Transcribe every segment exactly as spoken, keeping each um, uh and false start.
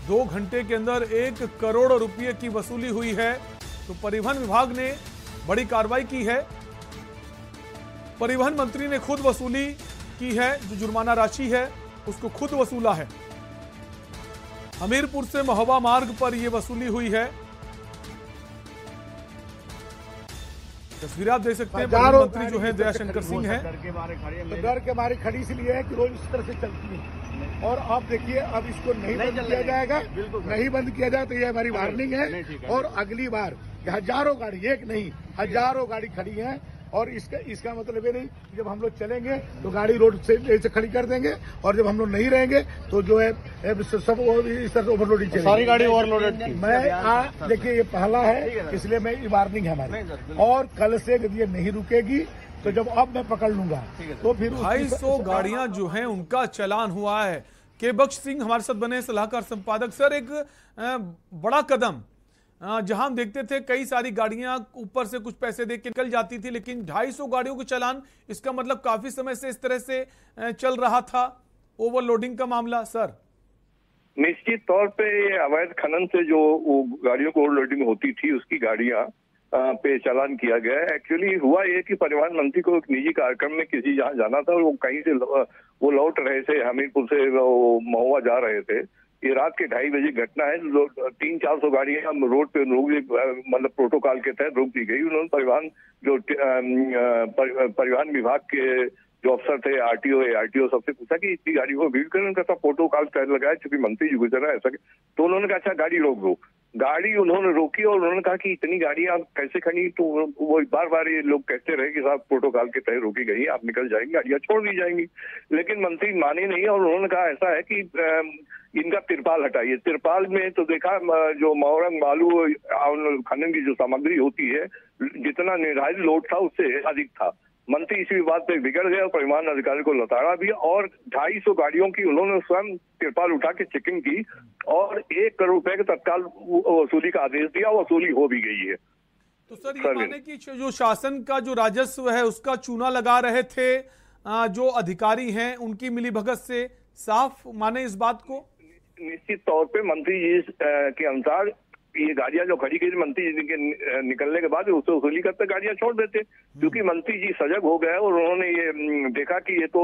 दो घंटे के अंदर एक करोड़ रुपए की वसूली हुई है। तो परिवहन विभाग ने बड़ी कार्रवाई की है। परिवहन मंत्री ने खुद वसूली की है, जो जुर्माना राशि है उसको खुद वसूला है। हमीरपुर से महोबा मार्ग पर यह वसूली हुई है। तस्वीर आप देख सकते हैं, परिवहन मंत्री जो है दयाशंकर सिंह हैं। डर के मारे खड़ी है, तो डर के मारे खड़ी इसलिए है कि रोज इस तरह से चलती है। और आप देखिए, अब इसको नहीं बंद किया जाएगा, नहीं बंद किया जाए तो ये हमारी वार्निंग है। और अगली बार हजारों गाड़ी, एक नहीं हजारों गाड़ी खड़ी है। और इसका इसका मतलब ये नहीं कि जब हम लोग चलेंगे तो गाड़ी रोड से ऐसे खड़ी कर देंगे, और जब हम लोग नहीं रहेंगे तो जो है सब इस तरह से ओवरलोडिंग चलेगी। सारी गाड़ी ओवरलोडेड थी। मैं आ देखिए, ये पहला है, इसलिए मैं वार्निंग है हमारी। और कल से यदि ये नहीं रुकेगी तो जब अब मैं पकड़ लूंगा तो फिर ढाई सौ गाड़ियां जो हैं उनका चालान हुआ है। के बख्श सिंह हमारे साथ बने सलाहकार संपादक। सर, एक बड़ा कदम, जहां हम देखते थे कई सारी गाड़ियां ऊपर से कुछ पैसे दे के निकल जाती थी, लेकिन ढाई सौ गाड़ियों के चालान, इसका मतलब काफी समय से इस तरह से चल रहा था ओवरलोडिंग का मामला। सर, निश्चित तौर पे अवैध खनन से जो वो गाड़ियों को ओवरलोडिंग होती थी उसकी गाड़ियां पे चालान किया गया है। एक्चुअली हुआ ये कि परिवहन मंत्री को एक निजी कार्यक्रम में किसी जहां जाना था, और वो कहीं से वो लौट रहे थे, हमीरपुर से महुआ जा रहे थे। ये रात के ढाई बजे घटना है। तीन चार सौ गाड़ियां रोड पे रोक, मतलब प्रोटोकॉल के तहत रोक दी गई। उन्होंने परिवहन जो परिवहन विभाग के जो अफसर थे, आरटीओ आरटीओ सबसे पूछा कि इतनी गाड़ी को भीड़ कर, उनका सब प्रोटोकॉल तहत लगाया, चूंकि मंत्री जी गुजर रहा है ऐसा। तो उन्होंने कहा अच्छा गाड़ी रोक दो। गाड़ी उन्होंने रोकी और उन्होंने कहा कि इतनी गाड़ियां कैसे खड़ी। तो वो बार बार ये लोग कहते रहे कि साहब प्रोटोकॉल के तहत रोकी गई, आप निकल जाएंगे, गाड़ियां छोड़ दी जाएंगी। लेकिन मंत्री माने नहीं, और उन्होंने कहा ऐसा है कि इनका तिरपाल हटाइए। तिरपाल में तो देखा, जो मोरंग बालू खनन की जो सामग्री होती है, जितना निर्धारित लोड था उससे अधिक था। मंत्री इसी बात पे बिगड़ गए और परिवहन अधिकारी को लताड़ा भी, और ढाई सौ गाड़ियों की उन्होंने स्वयं तिरपाल उठा के चेकिंग की और एक करोड़ रुपए के तत्काल वसूली का आदेश दिया। वसूली हो भी गई है। तो सर, ये माने कि जो शासन का जो राजस्व है उसका चूना लगा रहे थे जो अधिकारी हैं, उनकी मिलीभगत से, साफ माने इस बात को? निश्चित तौर पे मंत्री जी के अनुसार ये गाड़ियां जो खड़ी गई, मंत्री जी के निकलने के बाद उससे वसूली करते गाड़ियां छोड़ देते, क्योंकि मंत्री जी सजग हो गए और उन्होंने ये देखा कि ये तो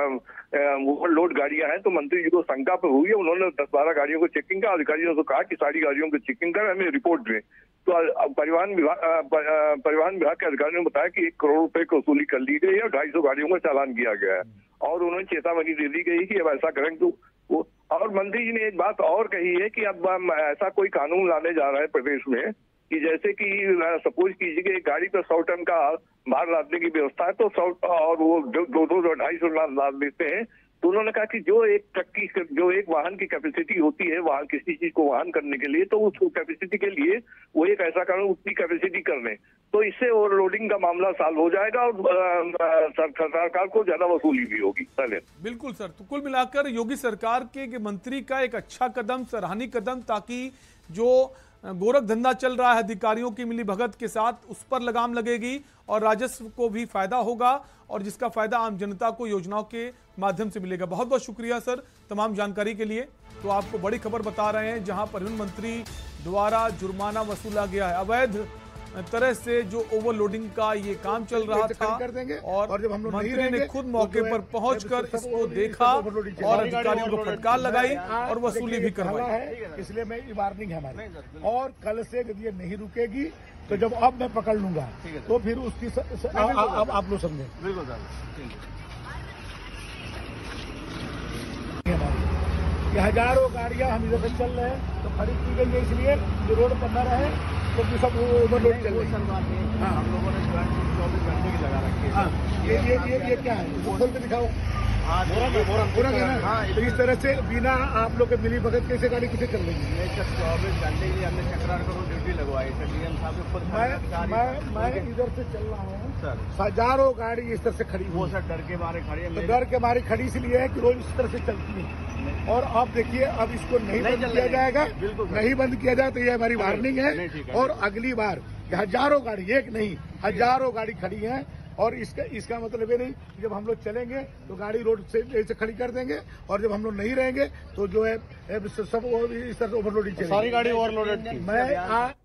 ओवरलोड गाड़ियां हैं। तो मंत्री जी को शंका पर हुई है, उन्होंने दस बारह गाड़ियों को चेकिंग का, अधिकारियों से कहा कि सारी गाड़ियों को चेकिंग कर हमें रिपोर्ट दें। तो परिवहन विभाग परिवहन विभाग के अधिकारियों ने बताया कि एक करोड़ रुपए की वसूली कर ली गई है और ढाई सौ गाड़ियों का चालान किया गया है, और उन्होंने चेतावनी दे दी गई कि अब ऐसा करें तो वो। और मंत्री जी ने एक बात और कही है कि अब ऐसा कोई कानून लाने जा रहा है प्रदेश में कि जैसे कि सपोज कीजिए कि एक गाड़ी पर सौ टन का भार लादने की व्यवस्था है, तो सौ और वो दो दो ढाई सौ लाद लेते हैं। तो उन्होंने कहा कि जो एक ट्रक की, जो एक वाहन की कैपेसिटी होती है वहां किसी चीज को वाहन करने के लिए, तो उस कैपेसिटी के लिए वो एक ऐसा कानून उतनी कैपेसिटी कर लें, तो इससे ओवरलोडिंग का मामला सॉल्व हो जाएगा और सरकार को ज्यादा वसूली भी होगी। बिल्कुल सर। तो कुल मिलाकर योगी सरकार के मंत्री का एक अच्छा कदम, सराहनीय कदम, ताकि जो गोरख धंधा चल रहा है अधिकारियों की मिलीभगत के साथ, उस पर लगाम लगेगी और राजस्व को भी फायदा होगा, और जिसका फायदा आम जनता को योजनाओं के माध्यम से मिलेगा। बहुत बहुत शुक्रिया सर तमाम जानकारी के लिए। तो आपको बड़ी खबर बता रहे हैं, जहां परिवहन मंत्री द्वारा जुर्माना वसूला गया है। अवैध तरह से जो ओवरलोडिंग का ये काम चल रहा था, और, और जब हम लोग मंत्री ने खुद मौके पर पहुंचकर इसको देखा और अधिकारियों को फटकार लगाई और वसूली भी करवाई। इसलिए मैं वार्निंग है हमारी। और कल से यदि ये नहीं रुकेगी तो जब अब मैं पकड़ लूंगा तो फिर उसकी अब आप लोग समझे। बिल्कुल ये हजारों गाड़ियां हम इधर से चल रहे हैं, तो खड़ी की गई है इसलिए जो रोड पर न रहे तो सब ओवरलोड चल रही है। हाँ, हम लोगों ने चौबीस घंटे की लगा रखी है। हाँ, ये ये ये ये क्या है, खोल के दिखाओ। हाँ, पूरा तो इस तरह से बिना आप लोग के मिली भगत कैसे गाड़ी किसे चल रही है? चौबीस घंटे की हमने चक्रार करो ड्यूटी लगवाई है डीएम साहब के खुद। मैं मैं इधर से चल रहा हूँ सर, हजारों गाड़ी इस तरह से खड़ी, वो सर डर के मारे खड़ी है। तो डर के मारे खड़ी इसलिए है कि रोज इस तरह से चलती है। और आप देखिए, अब इसको नहीं बंद किया जाएगा, नहीं बंद किया जाए तो ये हमारी वार्निंग है। और अगली बार हजारों गाड़ी, एक नहीं हजारों गाड़ी खड़ी है। और इसका इसका मतलब ये नहीं कि जब हम लोग चलेंगे तो गाड़ी रोड से ऐसे खड़ी कर देंगे और जब हम लोग नहीं रहेंगे तो जो है सब इस तरह ओवरलोडिंग चलेगी। सारी गाड़ी ओवरलोडेड थी। मैं